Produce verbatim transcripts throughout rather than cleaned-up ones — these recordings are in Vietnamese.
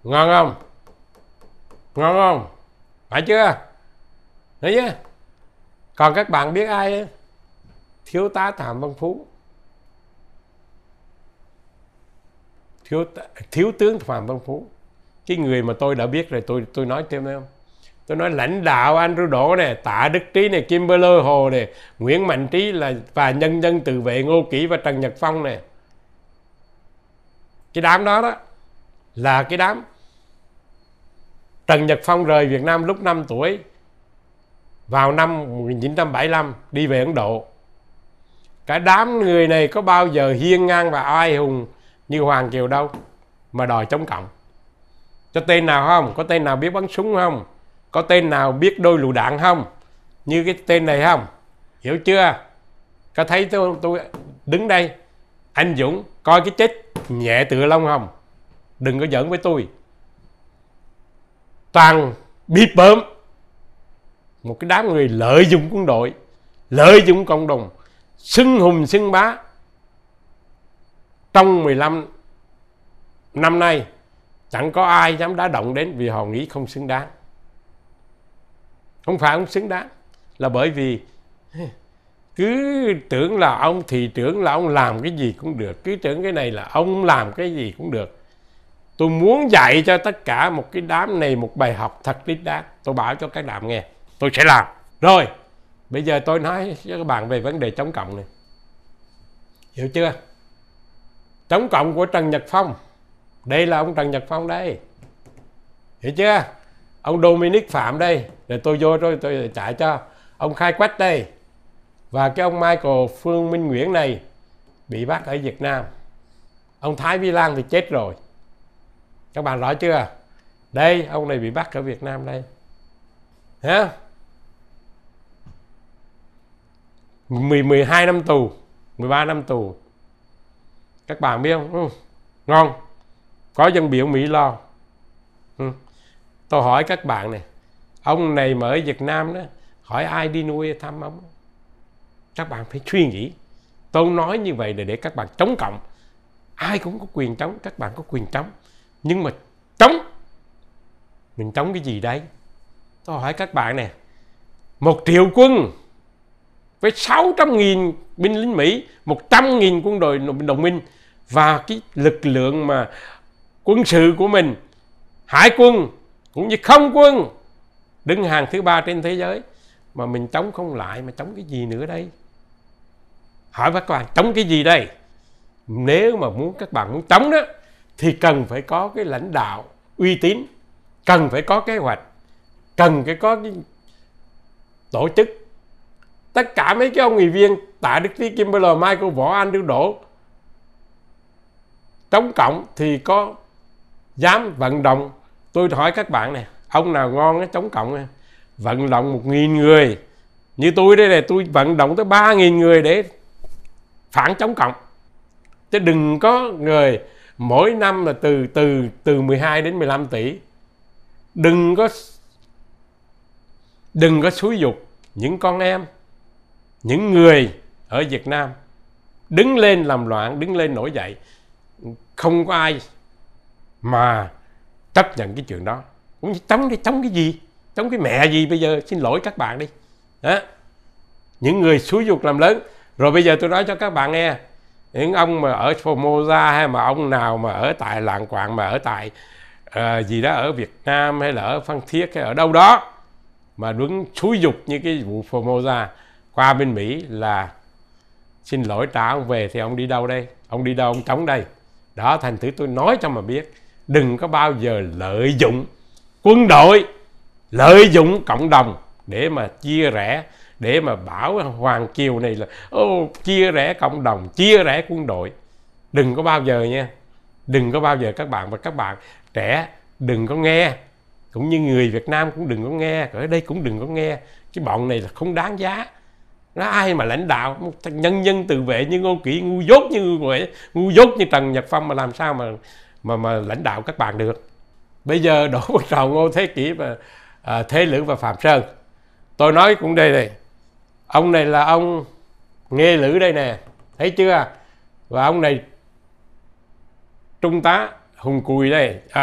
Ngon không? Ngon không? Phải chưa? Thấy chưa? Còn các bạn biết ai? Thiếu tá Phạm Văn Phú, thiếu thiếu tướng Phạm Văn Phú, cái người mà tôi đã biết rồi. Tôi tôi nói thêm không? Tôi nói lãnh đạo Andrew Đỗ này, Tạ Đức Trí này, Kimberly Hồ này, Nguyễn Mạnh Trí là và nhân dân tự vệ Ngô Kỷ và Trần Nhật Phong này. Cái đám đó đó là cái đám Trần Nhật Phong rời Việt Nam lúc năm tuổi vào năm một nghìn chín trăm bảy mươi lăm đi về Ấn Độ. Cả đám người này có bao giờ hiên ngang và oai hùng như Hoàng Kiều đâu mà đòi chống cộng. Có tên nào không? Có tên nào biết bắn súng không? Có tên nào biết đôi lựu đạn không? Như cái tên này không? Hiểu chưa? Có thấy tôi, tôi đứng đây, anh Dũng coi cái chết nhẹ tựa lông không? Đừng có giỡn với tôi. Toàn bịp bợm. Một cái đám người lợi dụng quân đội, lợi dụng cộng đồng, xưng hùng xưng bá. Trong mười lăm năm nay chẳng có ai dám đá động đến vì họ nghĩ không xứng đáng. Không phải không xứng đáng, là bởi vì cứ tưởng là ông thị trưởng là ông làm cái gì cũng được, cứ tưởng cái này là ông làm cái gì cũng được. Tôi muốn dạy cho tất cả một cái đám này một bài học thật đích đáng. Tôi bảo cho các bạn nghe, tôi sẽ làm. Rồi, bây giờ tôi nói với các bạn về vấn đề chống cộng này. Hiểu chưa? Chống cộng của Trần Nhật Phong. Đây là ông Trần Nhật Phong đây. Hiểu chưa? Ông Dominic Phạm đây. Rồi tôi vô rồi tôi chạy cho. Ông Khai Quách đây. Và cái ông Michael Phương Minh Nguyễn này bị bắt ở Việt Nam. Ông Thái Vi Lan thì chết rồi. Các bạn rõ chưa? Đây, ông này bị bắt ở Việt Nam đây. Hả? mười, mười hai năm tù, mười ba năm tù. Các bạn biết không? Ừ. Ngon. Có dân biểu Mỹ lo. Ừ. Tôi hỏi các bạn này, ông này mà ở Việt Nam đó, hỏi ai đi nuôi thăm ông? Các bạn phải suy nghĩ. Tôi nói như vậy là để các bạn chống cộng. Ai cũng có quyền chống, các bạn có quyền chống. Nhưng mà chống, mình chống cái gì đấy? Tôi hỏi các bạn nè, một triệu quân với sáu trăm nghìn binh lính Mỹ, một trăm nghìn quân đội đồng minh và cái lực lượng mà quân sự của mình, hải quân cũng như không quân, đứng hàng thứ ba trên thế giới, mà mình chống không lại, mà chống cái gì nữa đây? Hỏi các bạn, chống cái gì đây? Nếu mà muốn các bạn muốn chống đó thì cần phải có cái lãnh đạo uy tín, cần phải có kế hoạch, cần phải có cái tổ chức. Tất cả mấy cái ông nghị viên Tạ Đức Trí, Kimberly, Michael, Võ, Andrew Đỗ chống cộng thì có dám vận động? Tôi hỏi các bạn nè, ông nào ngon á chống cộng này, vận động một nghìn người. Như tôi đây này, tôi vận động tới ba nghìn người để phản chống cộng. Chứ đừng có người mỗi năm là từ từ từ mười hai đến mười lăm tỷ. Đừng có đừng có xúi dục những con em, những người ở Việt Nam đứng lên làm loạn, đứng lên nổi dậy. Không có ai mà chấp nhận cái chuyện đó. Cũng chống cái chống cái gì? Chống cái mẹ gì bây giờ? Xin lỗi các bạn đi. Đó. Những người xúi dục làm lớn. Rồi bây giờ tôi nói cho các bạn nghe, những ông mà ở Formosa hay mà ông nào mà ở tại Lạng Quạng, mà ở tại uh, gì đó ở Việt Nam hay là ở Phan Thiết hay ở đâu đó mà đứng xúi dục như cái vụ Formosa qua bên Mỹ là xin lỗi, trả ông về thì ông đi đâu đây? Ông đi đâu ông chống đây? Đó, thành thử tôi nói cho mà biết, đừng có bao giờ lợi dụng quân đội, lợi dụng cộng đồng để mà chia rẽ, để mà bảo Hoàng Kiều này là ô, chia rẽ cộng đồng, chia rẽ quân đội. Đừng có bao giờ nha. Đừng có bao giờ các bạn, và các bạn trẻ đừng có nghe, cũng như người Việt Nam cũng đừng có nghe, ở đây cũng đừng có nghe. Cái bọn này là không đáng giá. Nó ai mà lãnh đạo một nhân dân tự vệ như Ngô Kỷ, ngu dốt như vậy, ngu dốt như Trần Nhật Phong mà làm sao mà mà mà lãnh đạo các bạn được? Bây giờ đổ một trào Ngô Thế Kỷ và à, Thế Lữ và Phạm Sơn. Tôi nói cũng đây này, ông này là ông Nghê Lữ đây nè, thấy chưa? Và ông này Trung tá Hùng Cùi đây, à,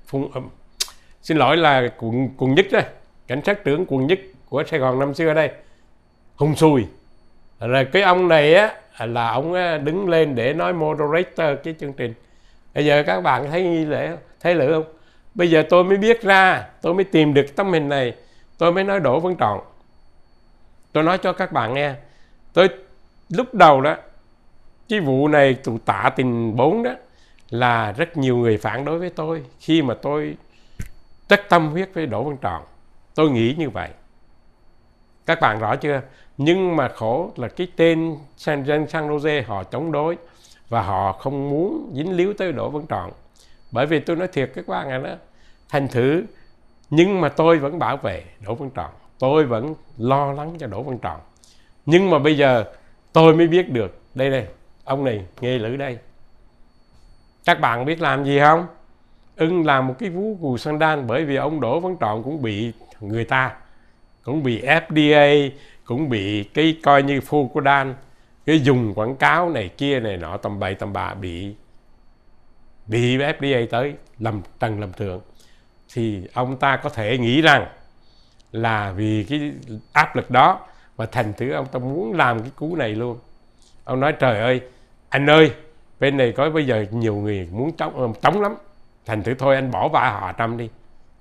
Phùng, um, xin lỗi là quận, quận nhất đây, cảnh sát trưởng quận nhất của Sài Gòn năm xưa đây, Hùng Sùi. Rồi cái ông này á là ông đứng lên để nói moderator cái chương trình. Bây giờ các bạn thấy nghi lễ không? Thấy lửa không? Bây giờ tôi mới biết ra, tôi mới tìm được tấm hình này, tôi mới nói Đỗ Văn Trọn. Tôi nói cho các bạn nghe, tôi lúc đầu đó, cái vụ này tụ Tạ Tình bốn đó, là rất nhiều người phản đối với tôi khi mà tôi rất tâm huyết với Đỗ Văn Trọn. Tôi nghĩ như vậy. Các bạn rõ chưa? Nhưng mà khổ là cái tên San, San Jose họ chống đối và họ không muốn dính líu tới Đỗ Văn Trọn. Bởi vì tôi nói thiệt các bạn đó, thành thử nhưng mà tôi vẫn bảo vệ Đỗ Văn Trọn, tôi vẫn lo lắng cho Đỗ Văn Trọn. Nhưng mà bây giờ tôi mới biết được, đây đây, ông này nghe lữ đây. Các bạn biết làm gì không? Ưng làm một cái vú cù scandal, bởi vì ông Đỗ Văn Trọn cũng bị người ta, cũng bị F D A, cũng bị cái coi như phu của đan, cái dùng quảng cáo này kia này nọ tầm bậy tầm bạ, bị bị F D A tới lầm trần lầm thượng. Thì ông ta có thể nghĩ rằng là vì cái áp lực đó mà thành thử ông ta muốn làm cái cú này luôn. Ông nói trời ơi, anh ơi, bên này có bây giờ nhiều người muốn chống, chống lắm, thành thử thôi anh bỏ vai Hà Trâm đi,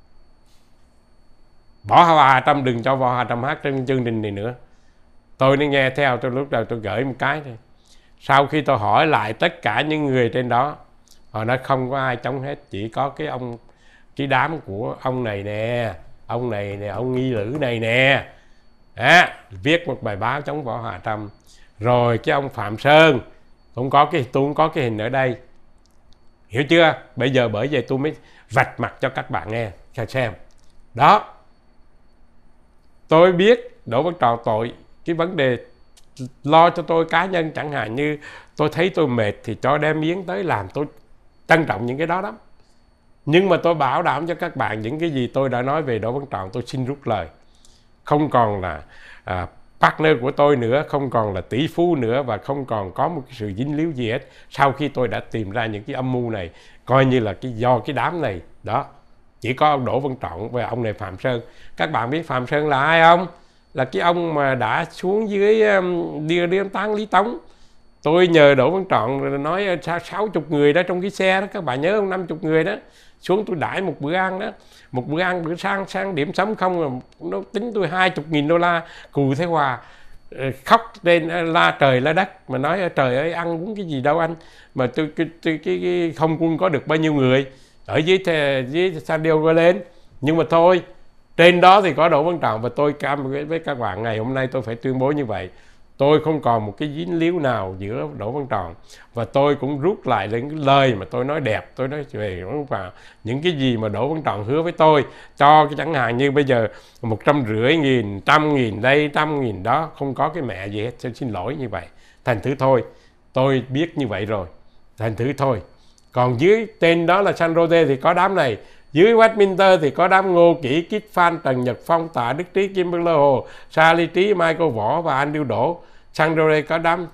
bỏ vai Hà Trâm, đừng cho vào Hà Trâm hát trên chương trình này nữa. Tôi nên nghe theo, tôi lúc đầu tôi gửi một cái thôi. Sau khi tôi hỏi lại tất cả những người trên đó, họ nói không có ai chống hết, chỉ có cái ông, cái đám của ông này nè, ông này nè, ông nghi lữ này nè, à, viết một bài báo chống Võ Hà Trâm. Rồi cái ông Phạm Sơn cũng có cái, tôi cũng có cái hình ở đây, hiểu chưa? Bây giờ bởi vậy tôi mới vạch mặt cho các bạn nghe xem đó. Tôi biết Đỗ Văn Trọn tội cái vấn đề lo cho tôi cá nhân, chẳng hạn như tôi thấy tôi mệt thì cho đem miếng tới làm, tôi trân trọng những cái đó lắm. Nhưng mà tôi bảo đảm cho các bạn, những cái gì tôi đã nói về Đỗ Văn Trọn tôi xin rút lời. Không còn là à, partner của tôi nữa, không còn là tỷ phú nữa, và không còn có một cái sự dính líu gì hết. Sau khi tôi đã tìm ra những cái âm mưu này, coi như là cái do cái đám này đó, chỉ có ông Đỗ Văn Trọn và ông này Phạm Sơn. Các bạn biết Phạm Sơn là ai không? Là cái ông mà đã xuống dưới um, đi đi tán Lý Tống. Tôi nhờ Đỗ Văn Trọn nói sáu chục người đó trong cái xe đó, các bạn nhớ không? năm chục người đó xuống tôi đãi một bữa ăn đó, một bữa ăn bữa sáng sáng điểm sớm không là nó tính tôi hai chục nghìn đô la. Cù Thế Hòa khóc lên la trời la đất mà nói trời ơi ăn uống cái gì đâu anh, mà tôi cái, tôi, cái, cái không quân có được bao nhiêu người ở dưới dưới San Diego lên. Nhưng mà thôi, trên đó thì có Đỗ Văn Trọn, và tôi cam với các bạn ngày hôm nay tôi phải tuyên bố như vậy. Tôi không còn một cái dính líu nào giữa Đỗ Văn Trọn, và tôi cũng rút lại những cái lời mà tôi nói đẹp, tôi nói về vào những cái gì mà Đỗ Văn Trọn hứa với tôi, cho cái chẳng hạn như bây giờ một trăm rưỡi nghìn, trăm nghìn đây, trăm nghìn đó, không có cái mẹ gì hết. Xin, xin lỗi như vậy. Thành thử thôi, tôi biết như vậy rồi, thành thử thôi. Còn dưới tên đó là San Jose thì có đám này, dưới Westminster thì có đám Ngô Kỷ, Kit Phan, Trần Nhật Phong, Tạ Đức Trí, Kim Bơ Lơ Hồ, Sa Ly Trí, Michael Võ và Anh Điêu Đỗ. San Jose có đám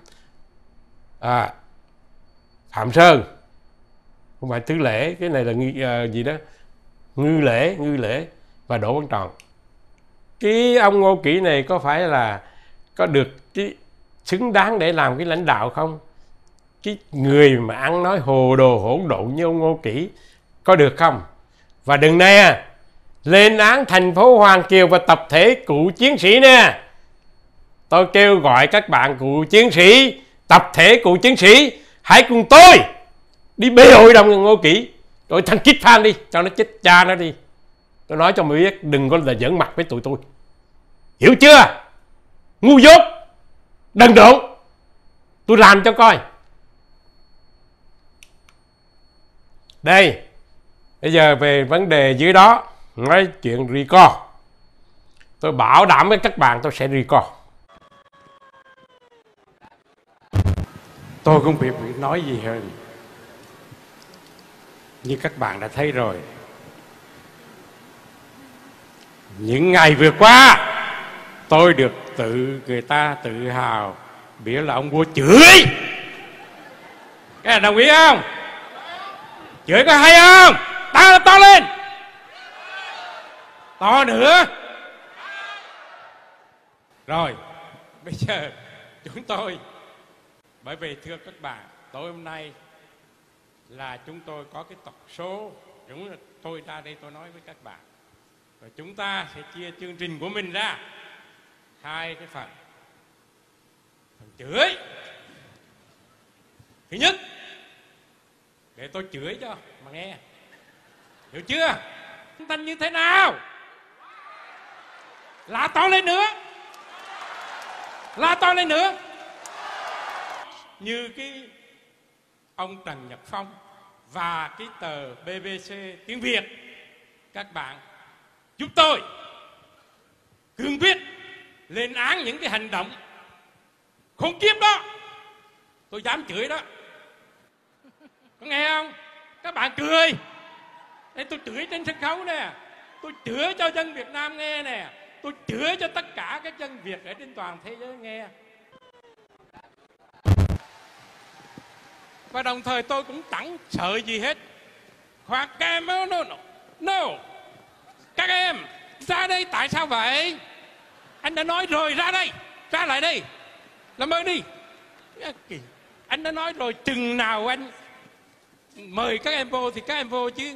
à, Phạm Sơn, không phải Tứ Lễ, cái này là nghi, uh, gì đó Ngư Lễ, Ngư Lễ và Đỗ Văn Trọn. Cái ông Ngô Kỷ này có phải là có được cái xứng đáng để làm cái lãnh đạo không? Cái người mà ăn nói hồ đồ hỗn độn như ông Ngô Kỷ có được không? Và đừng nè, lên án thành phố Hoàng Kiều và tập thể cựu chiến sĩ nè. Tôi kêu gọi các bạn cựu chiến sĩ, tập thể cựu chiến sĩ, hãy cùng tôi đi bê hội đồng Ngô Kỷ, rồi thằng Kit Phan đi, cho nó chết cha nó đi. Tôi nói cho mọi người biết, đừng có là giỡn mặt với tụi tôi. Hiểu chưa? Ngu dốt, đần độn. Tôi làm cho coi. Đây, bây giờ về vấn đề dưới đó, nói chuyện record. Tôi bảo đảm với các bạn tôi sẽ record. Tôi không biết nói gì hơn. Như các bạn đã thấy rồi, những ngày vừa qua tôi được tự người ta tự hào biết là ông vua chửi. Các bạn đồng ý không? Chửi có hay không? ta to lên, to nữa. Rồi bây giờ chúng tôi, bởi vì thưa các bạn, tối hôm nay là chúng tôi có cái tập số, đúng là tôi ra đây tôi nói với các bạn, và chúng ta sẽ chia chương trình của mình ra hai cái phần. Phần chửi, thứ nhất để tôi chửi cho mà nghe, hiểu chưa? Âm thanh như thế nào? La to lên nữa, la to lên nữa, như cái ông Trần Nhật Phong và cái tờ bê bê xê tiếng Việt. Các bạn giúp tôi cương quyết lên án những cái hành động khốn kiếp đó. Tôi dám chửi đó, có nghe không? Các bạn cười. Đây tôi chửi trên sân khấu nè, tôi chửi cho dân Việt Nam nghe nè, tôi chửi cho tất cả các dân Việt ở trên toàn thế giới nghe. Và đồng thời tôi cũng chẳng sợ gì hết. Khoan các em, no, no, no. Các em ra đây, tại sao vậy? Anh đã nói rồi, ra đây, ra lại đây, làm ơn đi. Anh đã nói rồi, chừng nào anh mời các em vô thì các em vô chứ.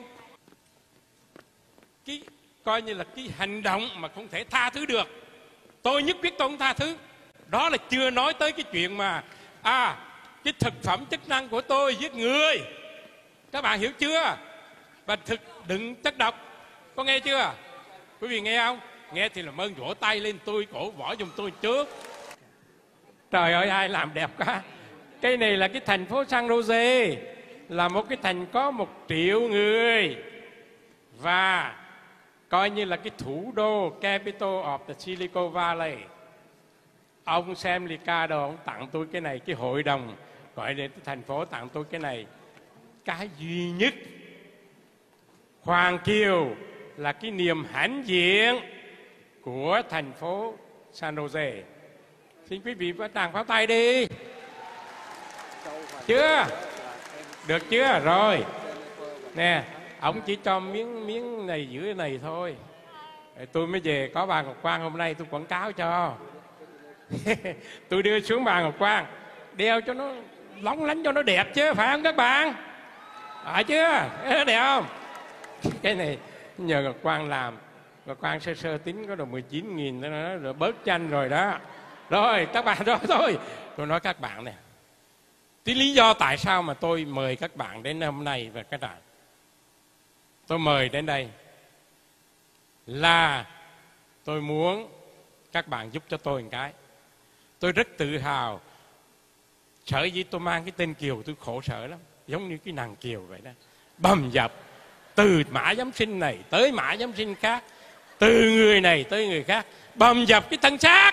Cái coi như là cái hành động mà không thể tha thứ được, tôi nhất quyết tôi không tha thứ. Đó là chưa nói tới cái chuyện mà à cái thực phẩm chức năng của tôi giết người. Các bạn hiểu chưa? Và thực đựng chất độc, có nghe chưa? Quý vị nghe không? Nghe thì làm ơn vỗ tay lên, tôi cổ võ giùm tôi trước. Trời ơi, ai làm đẹp quá. Cái này là cái thành phố San Jose, là một cái thành có một triệu người, và coi như là cái thủ đô, capital of the Silicon Valley. Ông Sam Ricardo, ông tặng tôi cái này, cái hội đồng gọi đến thành phố tặng tôi cái này. Cái duy nhất Hoàng Kiều là cái niềm hãnh diện của thành phố San Jose. Xin quý vị bắt tràng pháo tay đi. Chưa? Được chưa? Rồi nè, ông chỉ cho miếng miếng này giữ này thôi. Tôi mới về có bà Ngọc Quang hôm nay tôi quảng cáo cho. Tôi đưa xuống bà Ngọc Quang, đeo cho nó lóng lánh, cho nó đẹp chứ, phải không các bạn? Phải chưa? Đẹp không? Cái này nhờ Ngọc Quang làm. Ngọc Quang sơ sơ tính có được mười chín nghìn đó, rồi bớt chanh rồi đó. Rồi các bạn đó thôi. Tôi nói các bạn nè, cái lý do tại sao mà tôi mời các bạn đến hôm nay và các bạn, tôi mời đến đây là tôi muốn các bạn giúp cho tôi một cái. Tôi rất tự hào. Sở dĩ tôi mang cái tên Kiều tôi khổ sở lắm, giống như cái nàng Kiều vậy đó, bầm dập từ Mã Giám Sinh này tới Mã Giám Sinh khác, từ người này tới người khác, bầm dập cái thân xác.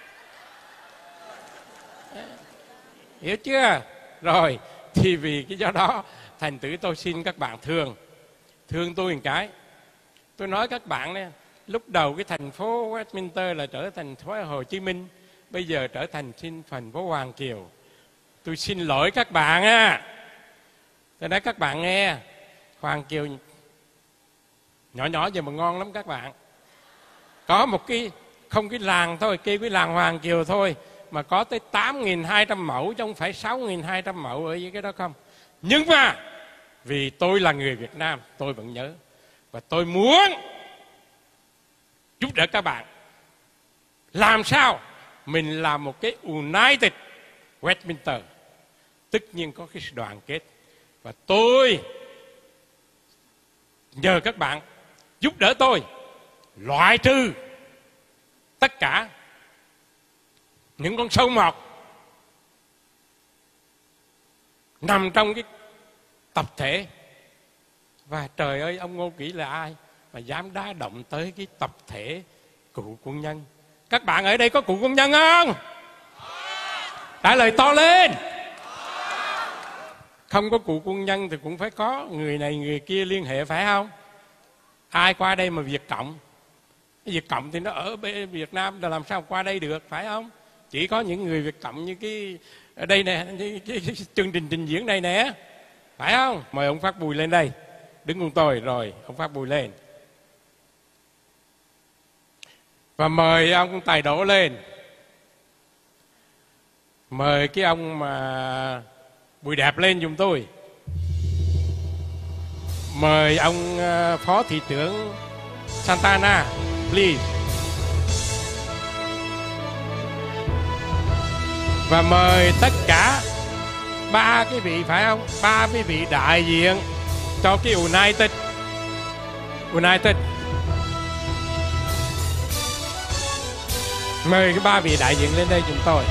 Hiểu chưa? Rồi thì vì cái do đó thành thử tôi xin các bạn thương thương tôi một cái. Tôi nói các bạn nè, lúc đầu cái thành phố Westminster là trở thành thành phố Hồ Chí Minh, bây giờ trở thành xin thành phố Hoàng Kiều. Tôi xin lỗi các bạn á. Tôi nói các bạn nghe, Hoàng Kiều nhỏ nhỏ giờ mà ngon lắm các bạn. Có một cái, không cái làng thôi, kêu cái làng Hoàng Kiều thôi, mà có tới tám nghìn hai trăm mẫu, chứ không phải sáu nghìn hai trăm mẫu ở dưới cái đó không. Nhưng mà vì tôi là người Việt Nam, tôi vẫn nhớ, và tôi muốn giúp đỡ các bạn. Làm sao mình làm một cái United Westminster, tất nhiên có cái sự đoàn kết. Và tôi nhờ các bạn giúp đỡ tôi loại trừ tất cả những con sâu mọt nằm trong cái tập thể. Và trời ơi, ông Ngô Kỷ là ai mà dám đá động tới cái tập thể cựu quân nhân? Các bạn ở đây có cựu quân nhân không? Trả lời to lên. Không có cựu quân nhân thì cũng phải có người này người kia liên hệ, phải không? Ai qua đây mà Việt Cộng? Việt Cộng thì nó ở Việt Nam, là làm sao qua đây được, phải không? Chỉ có những người Việt Cộng như cái ở đây nè, cái, cái, cái chương trình trình diễn này nè, phải không? Mời ông Phát Bùi lên đây đứng cùng tôi. Rồi ông phát bùi lên và mời ông Tài Đỗ lên. Mời cái ông mà Bùi Đẹp lên giùm tôi. Mời ông uh, phó thị trưởng Santana, please. Và mời tất cả ba cái vị, phải không? Ba cái vị đại diện cho cái United. United. Mời cái ba vị đại diện lên đây chúng tôi.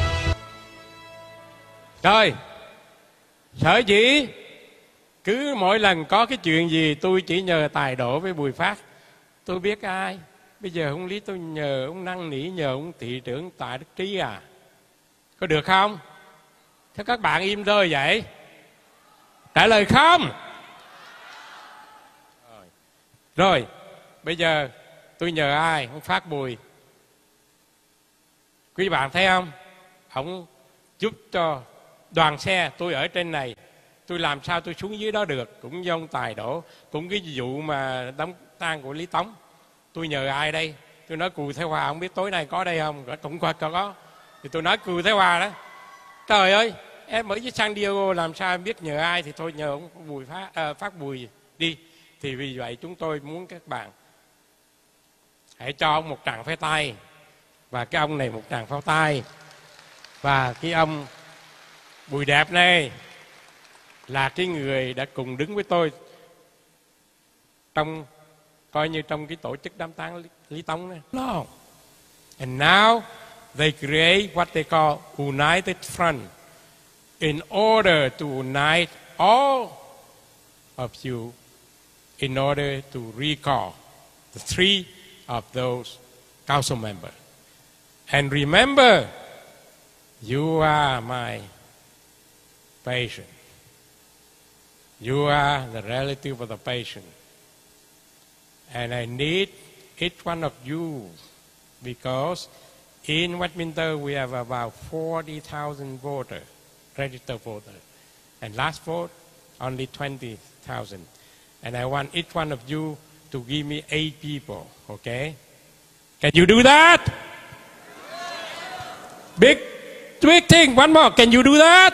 Rồi, sở dĩ cứ mỗi lần có cái chuyện gì tôi chỉ nhờ Tài Đỗ với Bùi Phát. Tôi biết ai. Bây giờ không lý tôi nhờ ông năn nỉ, nhờ ông thị trưởng Tạ Đức Trí à? Có được không? Thế các bạn im rơi vậy? Trả lời không? Rồi, rồi bây giờ tôi nhờ ai? Ông Phát Bùi. Quý bạn thấy không? Ông giúp cho đoàn xe tôi ở trên này, tôi làm sao tôi xuống dưới đó được? Cũng do ông Tài Đỗ. Cũng cái vụ mà đám tang của Lý Tống, tôi nhờ ai đây? Tôi nói Cù Thế Hòa, không biết tối nay có đây không? Cũng có, có. Thì tôi nói Cù Thế Hòa đó, trời ơi, em ở với San Diego làm sao em biết nhờ ai? Thì thôi nhờ ông Bùi Phát, à, Phát Bùi đi. Thì vì vậy chúng tôi muốn các bạn hãy cho ông một tràng pháo tay, và cái ông này một tràng pháo tay, và cái ông Bùi Đẹp này là cái người đã cùng đứng với tôi trong, coi như trong cái tổ chức đám tang Lý Tống này. No. And now they create what they call United Front in order to unite all of you in order to recall the three of those council members. And remember, you are my patient. You are the relative of the patient. And I need each one of you because in Westminster we have about forty thousand voters, registered voters. And last vote, only twenty thousand. And I want each one of you to give me eight people, okay? Can you do that? Big, big thing, one more. Can you do that?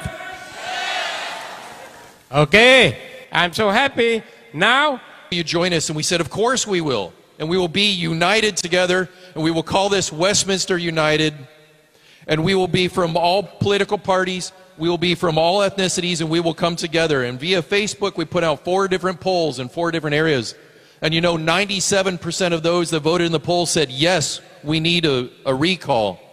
Okay, I'm so happy. Now, you join us, and we said, of course we will. And we will be united together, and we will call this Westminster United. And we will be from all political parties. We will be from all ethnicities, and we will come together. And via Facebook, we put out four different polls in four different areas. And you know, ninety-seven percent of those that voted in the poll said, yes, we need a, a recall.